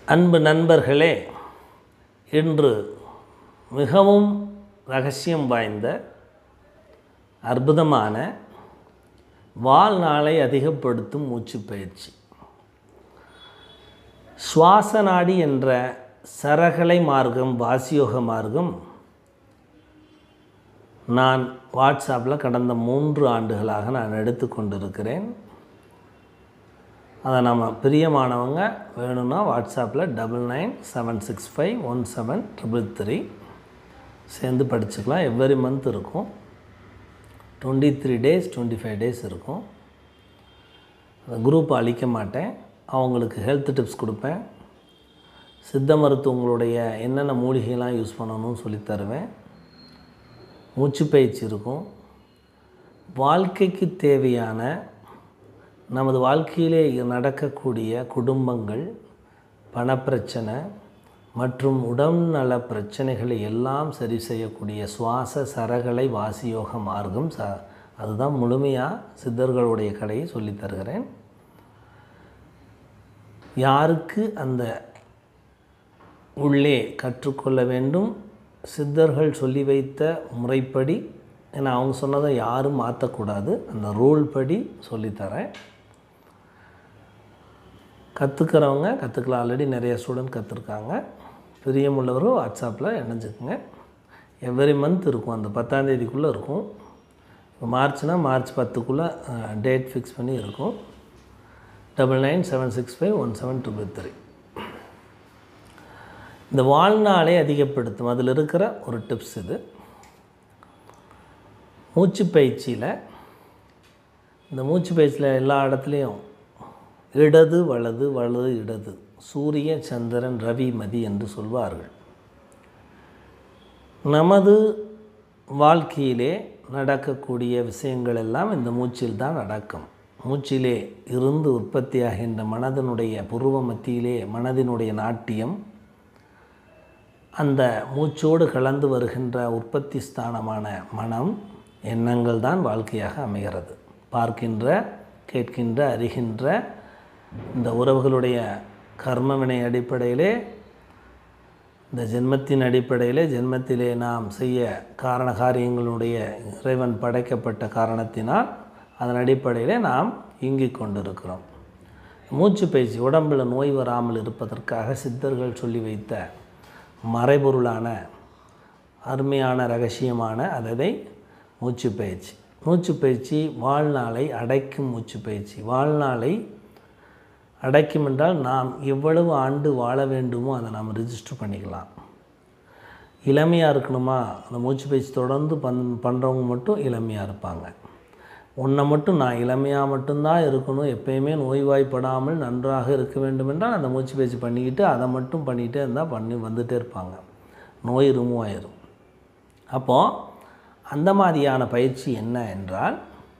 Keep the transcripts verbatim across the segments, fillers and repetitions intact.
அன்பு நண்பர்களே, இன்று மிகவும் ரகசியம் வாய்ந்த அற்புதமான வாழ்நாளை அதிகப்படுத்தும் மூச்சு பயிற்சி சுவாச நாடி என்ற சரகலை மார்க்கம், வாசியோக மார்க்கம் நான் வாட்ஸ்அப்பில் கடந்த மூன்று ஆண்டுகளாக நான் எடுத்து கொண்டிருக்கிறேன். அதை நம்ம பிரியமானவங்க வேணும்னா வாட்ஸ்அப்பில் double nine seven six five one seven triple three சேர்ந்து படிச்சுக்கலாம். எவ்ரி மந்த் இருக்கும். Twenty three days twenty five days இருக்கும். அந்த குரூப் அழிக்க மாட்டேன். அவங்களுக்கு ஹெல்த் டிப்ஸ் கொடுப்பேன். சித்த மருத்துவங்களுடைய என்னென்ன மூலிகைலாம் யூஸ் பண்ணணும்னு சொல்லித் தருவேன். மூச்சு பயிற்சி இருக்கும். வாழ்க்கைக்கு தேவையான நமது வாழ்க்கையிலே நடக்கக்கூடிய குடும்பங்கள், பணப்பிரச்சனை மற்றும் உடல்நல பிரச்சனைகளை எல்லாம் சரி செய்யக்கூடிய சுவாச சரகலை வாசியோக மார்க்கம் ச அதுதான் முழுமையாக சித்தர்களுடைய கலையை சொல்லித் தருகிறேன். யாருக்கு அந்த உள்ளே கற்றுக்கொள்ள வேண்டும், சித்தர்கள் சொல்லி வைத்த முறைப்படி, ஏன்னா அவங்க சொன்னதை யாரும் மாற்றக்கூடாது, அந்த ரூல் படி சொல்லித்தரேன். கற்றுக்கிறவங்க கற்றுக்கலாம். ஆல்ரெடி நிறைய ஸ்டூடெண்ட் கற்றுருக்காங்க. பிரியமுள்ளவர்கள் வாட்ஸ்அப்பில் இணைஞ்சுக்குங்க. எவ்ரி மந்த் இருக்கும். அந்த பத்தாந்தேதிக்குள்ளே இருக்கும். இப்போ மார்ச்னா மார்ச் பத்துக்குள்ளே டேட் ஃபிக்ஸ் பண்ணி இருக்கும். Double nine seven six five one seven triple three இந்த வாழ்நாளை அதிகப்படுத்தும் அதில் இருக்கிற ஒரு டிப்ஸ் இது. மூச்சு பயிற்சியில் இந்த மூச்சு பயிற்சியில் எல்லா இடத்துலையும் இடது வலது வலது இடது, சூரிய சந்திரன் ரவி மதி என்று சொல்வார்கள். நமது வாழ்க்கையிலே நடக்கக்கூடிய விஷயங்கள் எல்லாம் இந்த மூச்சில் தான் நடக்கும். மூச்சிலே இருந்து உற்பத்தியாகின்ற மனதினுடைய புருவ மத்தியிலே மனதினுடைய நாட்டியம், அந்த மூச்சோடு கலந்து வருகின்ற உற்பத்தி ஸ்தானமான மனம், எண்ணங்கள் தான் வாழ்க்கையாக அமைகிறது. பார்க்கின்ற, கேட்கின்ற, அறிகின்ற இந்த உறவுகளுடைய கர்மவினை அடிப்படையிலே, இந்த ஜென்மத்தின் அடிப்படையிலே, ஜென்மத்திலே நாம் செய்ய காரண காரியங்களுடைய இறைவன் படைக்கப்பட்ட காரணத்தினால் அதன் அடிப்படையிலே நாம் இயங்கிக் கொண்டிருக்கிறோம். மூச்சு பயிற்சி உடம்பில் நோய் வராமல் இருப்பதற்காக சித்தர்கள் சொல்லி வைத்த மறைபொருளான அருமையான ரகசியமான அதை மூச்சு பயிற்சி. மூச்சு பயிற்சி வாழ்நாளை அடைக்கும் மூச்சு பயிற்சி. வாழ்நாளை அடைக்கும் என்றால் நாம் எவ்வளவு ஆண்டு வாழ வேண்டுமோ அதை நாம் ரிஜிஸ்டர் பண்ணிக்கலாம். இளமையாக இருக்கணுமா, அந்த மூச்சு பயிற்சி தொடர்ந்து பண் பண்ணுறவங்க மட்டும் இளமையாக இருப்பாங்க. ஒன்றை மட்டும் நான் இளமையாக மட்டும்தான் இருக்கணும், எப்பயுமே நோய்வாய்ப்படாமல் நன்றாக இருக்க வேண்டும் என்றால் அந்த மூச்சு பயிற்சி பண்ணிக்கிட்டு அதை மட்டும் பண்ணிக்கிட்டே இருந்தால் பண்ணி வந்துகிட்டே இருப்பாங்க. நோய் ரிமூவ் ஆயிரும். அப்போது அந்த மாதிரியான பயிற்சி என்ன என்றால்,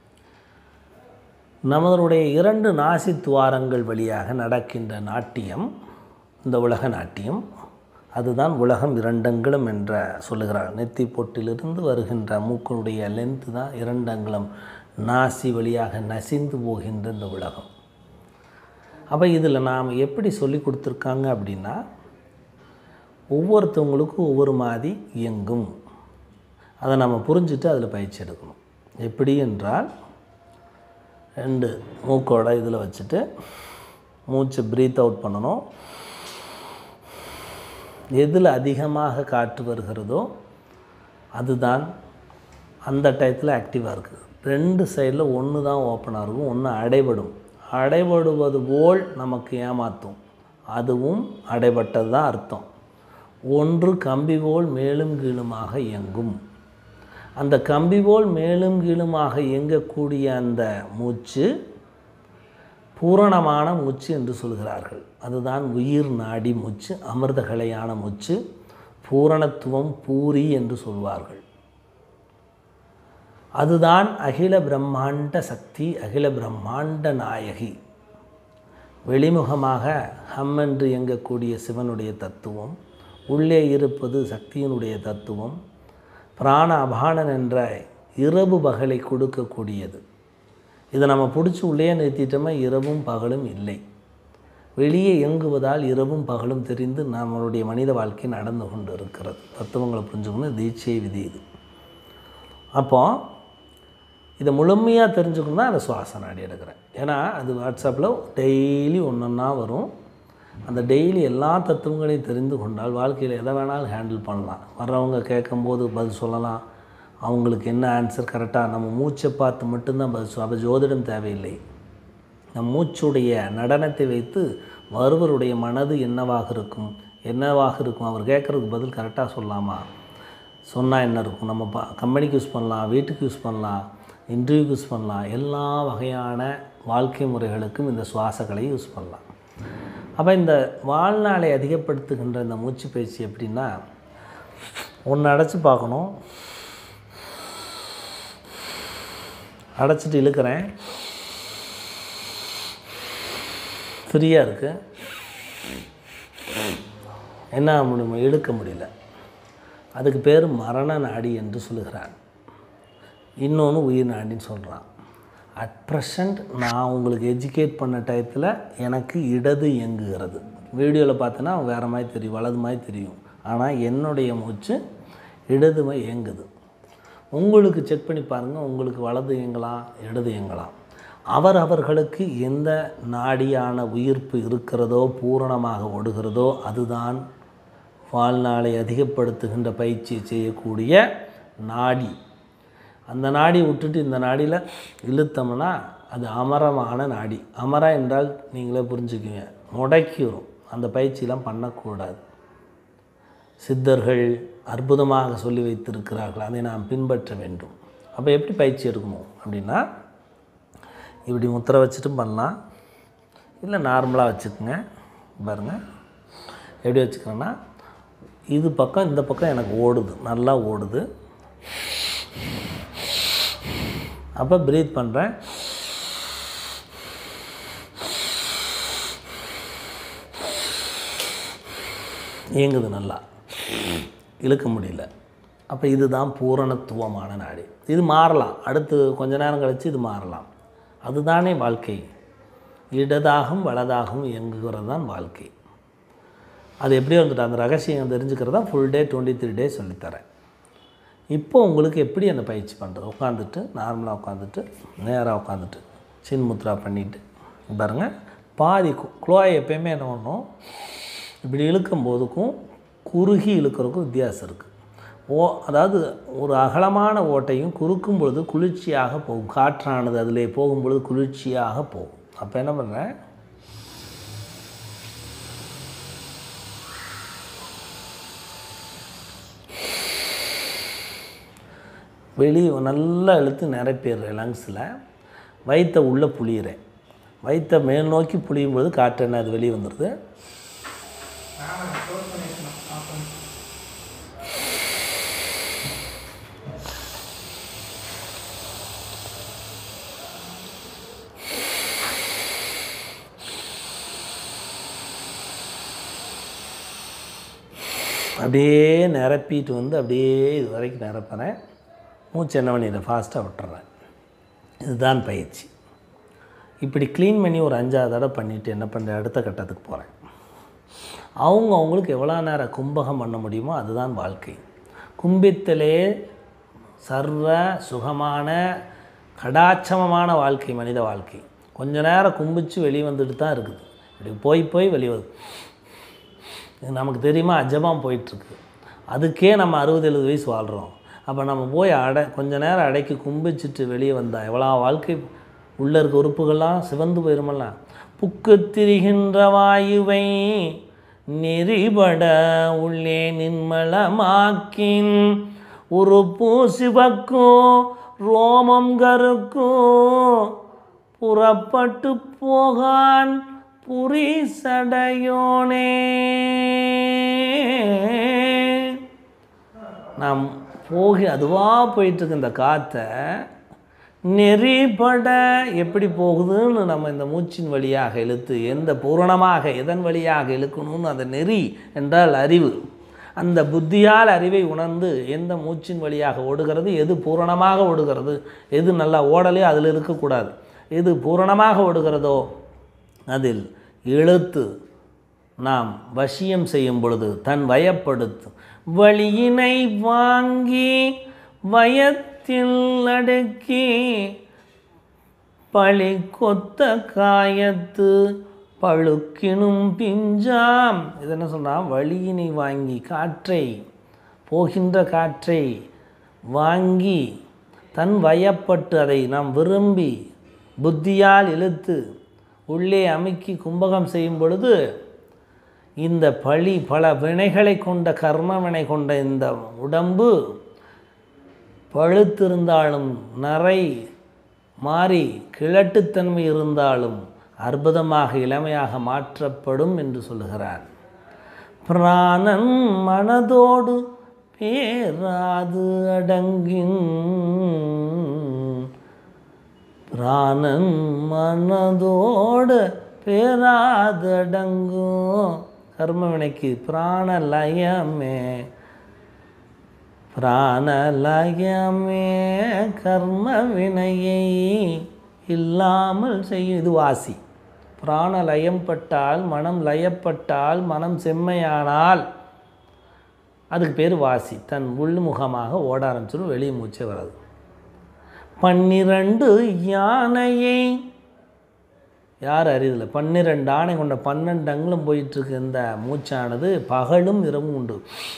நம்மளுடைய இரண்டு நாசி துவாரங்கள் வழியாக நடக்கின்ற நாட்டியம், இந்த உலக நாட்டியம், அதுதான் உலகம் இரண்டங்களும் என்ற சொல்லுகிறார். நெத்தி பொட்டிலிருந்து வருகின்ற மூக்கனுடைய லென்த்து தான் இரண்டங்களும், நாசி வழியாக நசிந்து போகின்ற இந்த உலகம். அப்போ இதில் நாம் எப்படி சொல்லி கொடுத்துருக்காங்க அப்படின்னா, ஒவ்வொருத்தவங்களுக்கும் ஒவ்வொரு மாதிரி இயங்கும். அதை நம்ம புரிஞ்சுட்டு அதில் பயிற்சி எடுக்கணும். எப்படி என்றால், ரெண்டு மூக்கோட இதில் வச்சுட்டு மூச்சை ப்ரீத் அவுட் பண்ணணும். எதில் அதிகமாக காற்று வருகிறதோ அதுதான் அந்த டயத்தில் ஆக்டிவாக இருக்குது. ரெண்டு சைடில் ஒன்று தான் ஓப்பனாக இருக்கும், ஒன்று அடைபடும். அடைபடுவது போல் நமக்கு ஏமாற்றும், அதுவும் அடைபட்டது தான் அர்த்தம். ஒன்று கம்பி போல் மேலும் கீழுமாக இயங்கும். அந்த கம்பி போல் மேலும் கீழுமாக இயங்கக்கூடிய அந்த மூச்சு பூரணமான மூச்சு என்று சொல்கிறார்கள். அதுதான் உயிர் நாடி மூச்சு, அமிர்தகலையான மூச்சு, பூரணத்துவம், பூரி என்று சொல்வார்கள். அதுதான் அகில பிரம்மாண்ட சக்தி, அகில பிரம்மாண்ட நாயகி. வெளிமுகமாக ஹம் என்று இயங்கக்கூடிய சிவனுடைய தத்துவம், உள்ளே இருப்பது சக்தியினுடைய தத்துவம், பிராண அபானன் என்ற இரவு பகலை கொடுக்கக்கூடியது. இதை நம்ம பிடிச்சி உள்ளே நிறுத்திட்டோமா இரவும் பகலும் இல்லை. வெளியே இயங்குவதால் இரவும் பகலும் தெரிந்து நம்மளுடைய மனித வாழ்க்கை நடந்து கொண்டு இருக்கிறது. தத்துவங்களை புரிஞ்சுக்கணும். தீட்சை விதி இது. அப்போது இதை முழுமையாக தெரிஞ்சுக்கணும் தான் அந்த சுவாச நாடி எடுக்கிறேன். ஏன்னா அது வாட்ஸ்அப்பில் டெய்லி ஒன்று ஒன்றா வரும். அந்த டெய்லி எல்லா தத்துவங்களையும் தெரிந்து கொண்டால் வாழ்க்கையில் எதை வேணாலும் ஹேண்டில் பண்ணலாம். வர்றவங்க கேட்கும்போது பதில் சொல்லலாம். அவங்களுக்கு என்ன ஆன்சர் கரெக்டாக நம்ம மூச்சை பார்த்து மட்டும்தான் பதில் சொல்ல. அப்போ ஜோதிடம் தேவையில்லை. நம் மூச்சுடைய நடனத்தை வைத்து வருவருடைய மனது என்னவாக இருக்கும் என்னவாக இருக்கும் அவர் கேட்குறதுக்கு பதில் கரெக்டாக சொல்லலாமா, சொன்னால் என்ன இருக்கும், நம்ம பா கம்பெனிக்கு யூஸ் பண்ணலாம், வீட்டுக்கு யூஸ் பண்ணலாம், இன்டர்வியூக்கு யூஸ் பண்ணலாம், எல்லா வகையான வாழ்க்கை முறைகளுக்கும் இந்த சுவாசங்களை யூஸ் பண்ணலாம். அப்போ இந்த வாழ்நாளை அதிகப்படுத்துகின்ற இந்த மூச்சு பயிற்சி எப்படின்னா, ஒன்று அடைச்சி பார்க்கணும். அடைச்சிட்டு இழுக்கிறேன், ஃப்ரீயாக இருக்குது. என்ன முடியுமோ இழுக்க முடியல. அதுக்கு பேர் மரண நாடி என்று சொல்லுகிறான். இன்னொன்று உயிர் நாடின்னு சொல்கிறான். அட் ப்ரெசண்ட் நான் உங்களுக்கு எஜுகேட் பண்ண டயத்தில் எனக்கு இடது இயங்குகிறது. வீடியோவில் பார்த்தோன்னா வேறு மாதிரி தெரியும், வலது மாதிரி தெரியும். ஆனால் என்னுடைய மூச்சு இடதுமை இயங்குது. உங்களுக்கு செக் பண்ணி பாருங்கள், உங்களுக்கு வலது இயங்கலாம், இடது இயங்கலாம். அவர் அவர்களுக்கு எந்த நாடியான உயிர்ப்பு இருக்கிறதோ பூரணமாக ஓடுகிறதோ அதுதான் வாழ்நாளை அதிகப்படுத்துகின்ற பயிற்சி செய்யக்கூடிய நாடி. அந்த நாடி விட்டுட்டு இந்த நாடியில் இழுத்தோம்னா அது அமரமான நாடி. அமர என்றால் நீங்களே புரிஞ்சுக்குங்க, முடக்கி வரும். அந்த பயிற்சியெலாம் பண்ணக்கூடாது. சித்தர்கள் அற்புதமாக சொல்லி வைத்திருக்கிறார்கள், அதை நாம் பின்பற்ற வேண்டும். அப்போ எப்படி பயிற்சி எடுக்கணும் அப்படின்னா, இப்படி முத்திரை வச்சுட்டும் பண்ணலாம், இல்லை நார்மலாக வச்சுக்கோங்க. பாருங்கள் எப்படி வச்சுக்கிறேன்னா, இது பக்கம் இந்த பக்கம் எனக்கு ஓடுது, நல்லா ஓடுது. அப்போ ப்ரீத் பண்ணுறேன். இயங்குது, நல்லா இழுக்க முடியல. அப்போ இதுதான் பூரணத்துவமான நாடி. இது மாறலாம், அடுத்து கொஞ்ச நேரம் கழித்து இது மாறலாம். அதுதானே வாழ்க்கை. இடதாகவும் வலதாகவும் இயங்குகிறது தான் வாழ்க்கை. அது எப்படி வந்துட்டு அந்த ரகசியம் தெரிஞ்சுக்கிறதா full day twenty three day சொல்லித்தரேன். இப்போ உங்களுக்கு எப்படி அந்த பயிற்சி பண்ணுறது, உட்காந்துட்டு நார்மலாக உட்காந்துட்டு நேராக உட்காந்துட்டு சின்முத்ரா பண்ணிவிட்டு பாருங்கள். பாதி குளோயை எப்பயுமே என்ன பண்ணணும், இப்படி இழுக்கும் போதுக்கும் குறுகி இழுக்கிறதுக்கும் வித்தியாசம் இருக்குது. ஓ அதாவது ஒரு அகலமான ஓட்டையும் குறுக்கும் பொழுது குளிர்ச்சியாக போகும். காற்றானது அதிலே போகும்பொழுது குளிர்ச்சியாக போகும். அப்போ என்ன பண்ணுறேன், வெளியே நல்லா இழுத்து நிரப்பிடுறேன் லங்ஸில். வயிற்றை உள்ளே புளியிறேன். வயிற்றை மேல் நோக்கி புளியும் பொழுது காற்று என்ன அது வெளியே வந்துடுது. அப்படியே நிரப்பிட்டு வந்து அப்படியே இது வரைக்கும் நிரப்புறேன். மூச்சு என்ன பண்ணிடுறேன், ஃபாஸ்ட்டாக விட்டுறேன். இதுதான் பயிற்சி. இப்படி க்ளீன் பண்ணி ஒரு அஞ்சாவது தடவை பண்ணிவிட்டு என்ன பண்ணுறேன், அடுத்த கட்டத்துக்கு போகிறேன். அவங்க அவங்களுக்கு எவ்வளோ நேரம் கும்பகம் பண்ண முடியுமோ அதுதான் வாழ்க்கை. கும்பித்தலே சர்வ சுகமான கடாட்சமமான வாழ்க்கை மனித வாழ்க்கை. கொஞ்ச நேரம் கும்பிச்சு வெளியே வந்துட்டு தான் இருக்குது. இப்படி போய் போய் வெளியே வருது. நமக்கு தெரியுமா, அஜபம் போயிட்டுருக்கு. அதுக்கே நம்ம அறுபது எழுபது வயசு வாழ்கிறோம். அப்போ நம்ம போய் அடை கொஞ்ச நேரம் அடைக்கி கும்பிச்சிட்டு வெளியே வந்தால் எவ்வளோ வாழ்க்கை உள்ளே இருக்க உறுப்புகள்லாம் சிவந்து போயிருமெல்லாம். புக்கு திரிகின்ற வாயுவை நெறிபட உள்ளே நின்மலமாக்கின் உறுப்பு சிவக்கும் ரோமம் கருக்கும் புறப்பட்டு போகான் புரிசடையோனே. நாம் போகி அதுவாக போயிட்டுருக்கு இந்த காற்றை நெறிபட எப்படி போகுதுன்னு நம்ம இந்த மூச்சின் வழியாக இழுத்து எந்த பூரணமாக எதன் வழியாக இழுக்கணும்னு அந்த நெறி என்றால் அறிவு. அந்த புத்தியால் அறிவை உணர்ந்து எந்த மூச்சின் வழியாக ஓடுகிறது, எது பூரணமாக ஓடுகிறது, எது நல்லா ஓடலையோ அதில் இருக்கக்கூடாது, எது பூரணமாக ஓடுகிறதோ அதில் இழுத்து நாம் வசியம் செய்யும் பொழுது தன் வயப்படுத்தும் வழியினை வாங்கி வயத்தில் அடுக்கி பழி கொத்த காயத்து பழுக்கினும் பிஞ்சாம். இது என்ன சொன்னால், வழியினை வாங்கி காற்றை, போகின்ற காற்றை வாங்கி தன் வயப்பட்டு அதை நாம் விரும்பி புத்தியால் இழுத்து உள்ளே அமுக்கி கும்பகம் செய்யும் பொழுது இந்த பழி பல வினைகளை கொண்ட கர்ம வினை கொண்ட இந்த உடம்பு பழுத்திருந்தாலும் நரை மாறி கிழட்டுத்தன்மை இருந்தாலும் அற்புதமாக இளமையாக மாற்றப்படும் என்று சொல்லுகிறார். பிராணன் மனதோடு பேராது அடங்கின், பிராணன் மனதோடு பேராது அடங்கும். கர்ம வினைக்கு பிராணலயமே, பிராணலயமே கர்ம வினையை இல்லாமல் செய்யும். இது வாசி. பிராணலயம் பட்டால், மனம் லயப்பட்டால், மனம் செம்மையானால் அதுக்கு பேர் வாசி. தன் உள்முகமாக ஓட ஆரம்பிச்சிடும், வெளியே மூச்சே வராது. பன்னிரண்டு யானையை யார் அறியதில்லை. பன்னிரெண்டு ஆணை கொண்ட பன்னெண்டு அங்குலம் போயிட்டுருக்கு இந்த மூச்சானது. பகலும் இரவும் உண்டு,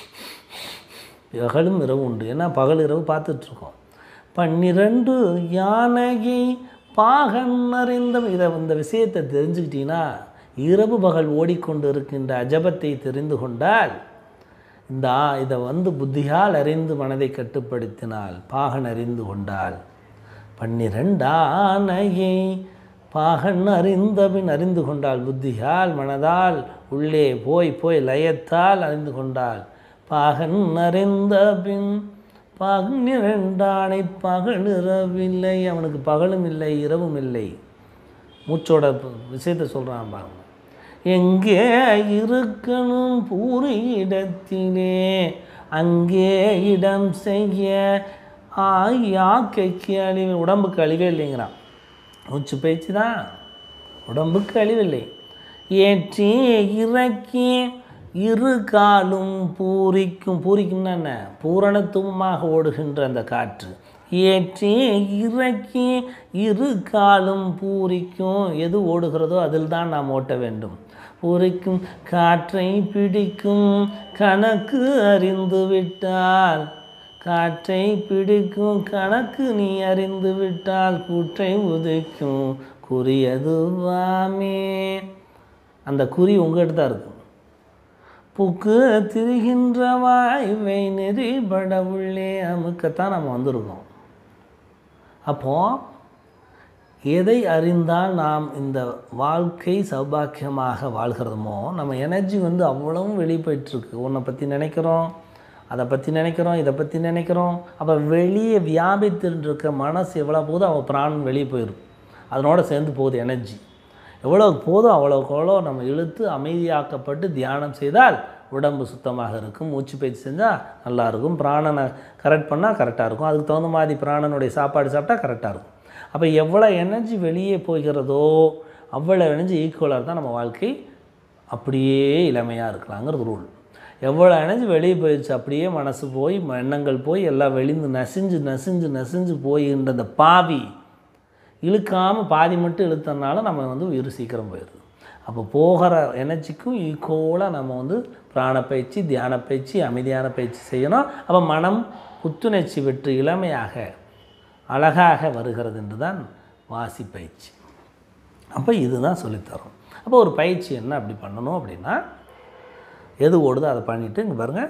பகலும் இரவு உண்டு. ஏன்னா பகல் இரவு பார்த்துட்ருக்கோம். பன்னிரண்டு யானையை பாகன் அறிந்த, இதை இந்த விஷயத்தை தெரிஞ்சுக்கிட்டீங்கன்னா, இரவு பகல் ஓடிக்கொண்டு இருக்கின்ற அஜபத்தை தெரிந்து கொண்டால், இந்த இதை வந்து புத்தியால் அறிந்து மனதை கட்டுப்படுத்தினால், பாகன் அறிந்து கொண்டால், பன்னிரண்டு ஆனையை பாகன் அறிந்தபின் அறிந்து கொண்டால், புத்தியால் மனதால் உள்ளே போய் போய் லயத்தால் அறிந்து கொண்டால், பாகன் அறிந்த பின் பன்னிரண்டானை பகல் இரவில்லை. அவனுக்கு பகலும் இல்லை இரவும் இல்லை. மூச்சோட விஷயத்தை சொல்கிறான் பாருங்க. எங்கே இருக்கணும் பூரி இடத்திலே அங்கே இடம் செய்ய ஆக்கைக்கு அழிவு. உடம்புக்கு அழிவே இல்லைங்கிறான். மூச்சு பயிற்சி தான், உடம்புக்கு அழிவில்லை. ஏற்றி இறக்கி இரு காலும் பூரிக்கும். பூரிக்கும்னா என்ன? பூரணத்துவமாக ஓடுகின்ற அந்த காற்று. ஏற்றி இறக்கி இரு காலும் பூரிக்கும். எது ஓடுகிறதோ அதில் தான் நாம் ஓட்ட வேண்டும். பூரிக்கும் காற்றை பிடிக்கும் கணக்கு அறிந்து விட்டால், காற்றை பிடிக்கும் கணக்கு நீ அறிந்து விட்டால், கூற்றை உதைக்கும் குறியதுவாமே. அந்த குறி உங்கள்கிட்ட தான் இருக்கும். புக்கு திரிகின்ற வாய்வை நெறிபட உள்ளே அமுக்கத்தான் நம்ம வந்திருக்கோம். அப்போது எதை அறிந்தால் நாம் இந்த வாழ்க்கை சௌபாக்கியமாக வாழ்கிறோமோ, நம்ம எனர்ஜி வந்து அவ்வளவும் வெளியே போயிட்டுருக்கு. உன்னை பற்றி நினைக்கிறோம், அதை பற்றி நினைக்கிறோம், இதை பற்றி நினைக்கிறோம். அப்போ வெளியே வியாபித்துட்டு இருக்க மனசு எவ்வளோ போதும் அவள் பிராணம் வெளியே போயிடும். அதனோட சேர்ந்து போகுது எனர்ஜி. எவ்வளோக்கு போதும் அவ்வளோக்கு எவ்வளோ நம்ம இழுத்து அமைதியாக்கப்பட்டு தியானம் செய்தால் உடம்பு சுத்தமாக இருக்கும். மூச்சு பயிற்சி செஞ்சால் நல்லாயிருக்கும். பிராணனை கரெக்ட் பண்ணால் கரெக்டாக இருக்கும். அதுக்கு தகுந்த மாதிரி பிராணனுடைய சாப்பாடு சாப்பிட்டா கரெக்டாக இருக்கும். அப்போ எவ்வளோ எனர்ஜி வெளியே போகிறதோ அவ்வளோ எனர்ஜி ஈக்குவலாக இருந்தால் நம்ம வாழ்க்கை அப்படியே இளமையாக இருக்கலாங்கிறது ரூல். எவ்வளோ எனர்ஜி வெளியே போயிடுச்சு, அப்படியே மனசு போய் எண்ணங்கள் போய் எல்லாம் வெளிந்து நசிஞ்சு நசிஞ்சு நசிஞ்சு போயின்ற அந்த பாவி இழுக்காமல் பாதி மட்டும் இழுத்தனால நம்ம வந்து உயிர் சீக்கிரம் போயிடுது. அப்போ போகிற எனர்ஜிக்கும் ஈக்குவலாக நம்ம வந்து பிராண பயிற்சி, தியான பயிற்சி, அமைதியான பயிற்சி செய்யணும். அப்போ மனம் புத்துணர்ச்சி பெற்று இளமையாக அழகாக வருகிறது என்று தான் வாசி பயிற்சி. அப்போ இதுதான் சொல்லித்தரோம். அப்போ ஒரு பயிற்சி என்ன அப்படி பண்ணணும் அப்படின்னா, எது ஓடுதோ அதை பண்ணிவிட்டு இங்கே பாருங்கள்,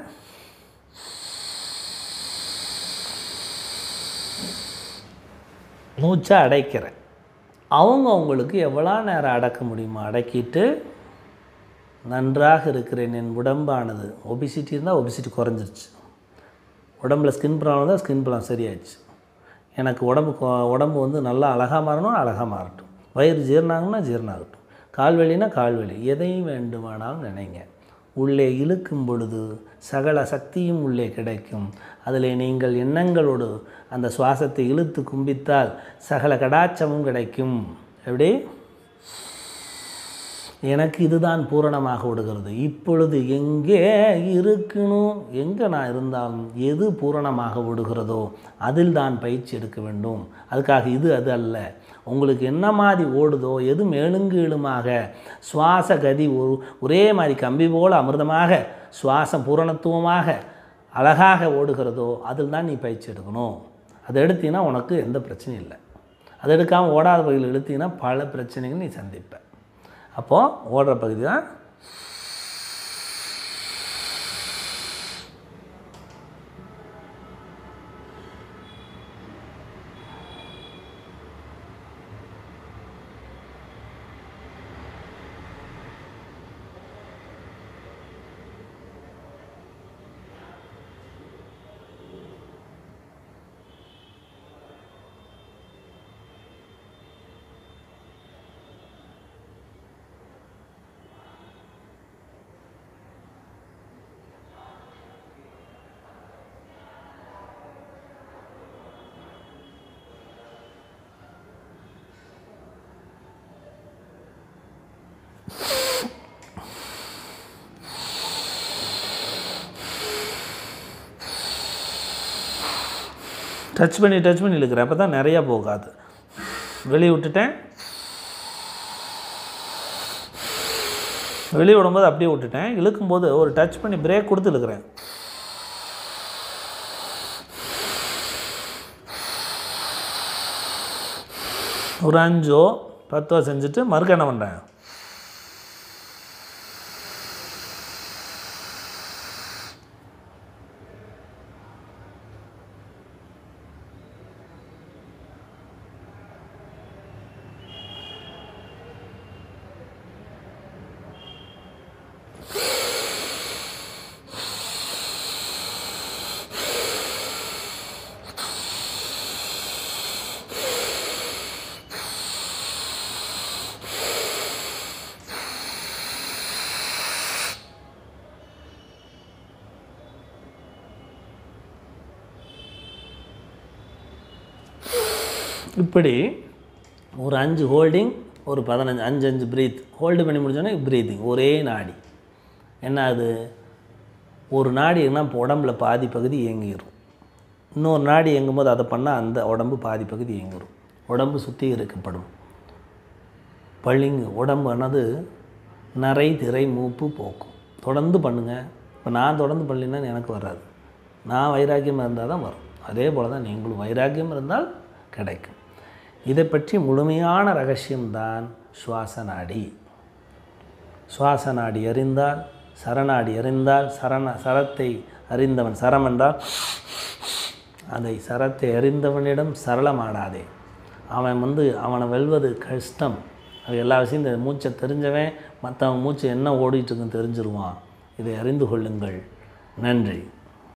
மூச்சை அடைக்கிறேன். அவங்க அவங்களுக்கு எவ்வளோ நேரம் அடக்க முடியுமோ அடக்கிட்டு, நன்றாக இருக்கிறேன், என் உடம்பானது ஒபிசிட்டி இருந்தால் ஒபிசிட்டி குறைஞ்சிருச்சு, உடம்பில் ஸ்கின் ப்ராப்ளம் தான் ஸ்கின் ப்ராப்ளம் சரியாயிடுச்சு, எனக்கு உடம்பு உடம்பு வந்து நல்லா அழகாக மாறணும், அழகாக மாறட்டும், வயிறு ஜீரணாகணும்னா ஜீரணாகட்டும், கால்வெளினா கால்வெளி, எதையும் வேண்டுமானாலும் நினைங்க. உள்ளே இழுக்கும் பொழுது சகல சக்தியும் உள்ளே கிடைக்கும். அதில் நீங்கள் எண்ணங்களோடு அந்த சுவாசத்தை இழுத்து கும்பித்தால் சகல கடாட்சமும் கிடைக்கும். எப்படி எனக்கு இதுதான் பூரணமாக விடுகிறது. இப்பொழுது எங்கே இருக்கணும், எங்கே நான் இருந்தாலும் எது பூரணமாக விடுகிறதோ அதில் தான் பயிற்சி எடுக்க வேண்டும். அதுக்காக இது அது அல்ல, உங்களுக்கு என்ன மாதிரி ஓடுதோ, எது மேலுங்கீழுமாக சுவாச கதி ஒரே மாதிரி கம்பி போல் அமிர்தமாக சுவாசம் பூரணத்துவமாக அழகாக ஓடுகிறதோ அதில் தான் நீ பயிற்சி எடுக்கணும். அதை எடுத்தீங்கன்னா உனக்கு எந்த பிரச்சனையும் இல்லை. அதை எடுக்காமல் ஓடாத பகுதியில் எடுத்தீங்கன்னா பல பிரச்சனைகள் நீ சந்திப்ப. அப்போது ஓடுற பகுதி தான் டச் பண்ணி டச் பண்ணி இழுக்கிறேன். அப்போ தான் நிறையா போகாது. வெளியே விட்டுட்டேன், வெளியே விடும்போது அப்படியே விட்டுட்டேன். இழுக்கும்போது ஒரு டச் பண்ணி பிரேக் கொடுத்து இழுக்கிறேன். ஒரு அஞ்சோ பத்தோ செஞ்சுட்டு மறுக்க என்ன பண்ணுறேன், இப்படி ஒரு அஞ்சு ஹோல்டிங், ஒரு பதினஞ்சு அஞ்சு அஞ்சு ப்ரீத். ஹோல்டு பண்ணி முடிச்சோன்னே ப்ரீத்திங். ஒரே நாடி என்ன அது, ஒரு நாடி என்ன இப்போ உடம்புல பாதி பகுதி இயங்கிடும். இன்னொரு நாடி இயங்கும்போது அதை பண்ணால் அந்த உடம்பு பாதி பகுதி இயங்கிடும். உடம்பு சுத்திகரிக்கப்படும். பள்ளிங்கு உடம்பு ஆனது நரை திரை மூப்பு போக்கும். தொடர்ந்து பண்ணுங்கள். இப்போ நான் தொடர்ந்து பண்ணினா எனக்கு வராது. நான் வைராக்கியமாக இருந்தால் தான் வரும். அதே போல் தான் நீங்களும் வைராக்கியம் இருந்தால் கிடைக்கும். இதை பற்றி முழுமையான ரகசியம்தான் சுவாச நாடி. சுவாச நாடி அறிந்தால், சரணாடி அறிந்தால், சரண சரத்தை அறிந்தவன், சரம் என்றால் அதை சரத்தை அறிந்தவனிடம் சரளமாடாதே. அவன் வந்து அவனை வெல்வது கஷ்டம். அது எல்லா விஷயம் இந்த மூச்சை தெரிஞ்சவன் மற்றவன் மூச்சு என்ன ஓடிட்டுருக்குன்னு தெரிஞ்சிருவான். இதை அறிந்து கொள்ளுங்கள். நன்றி.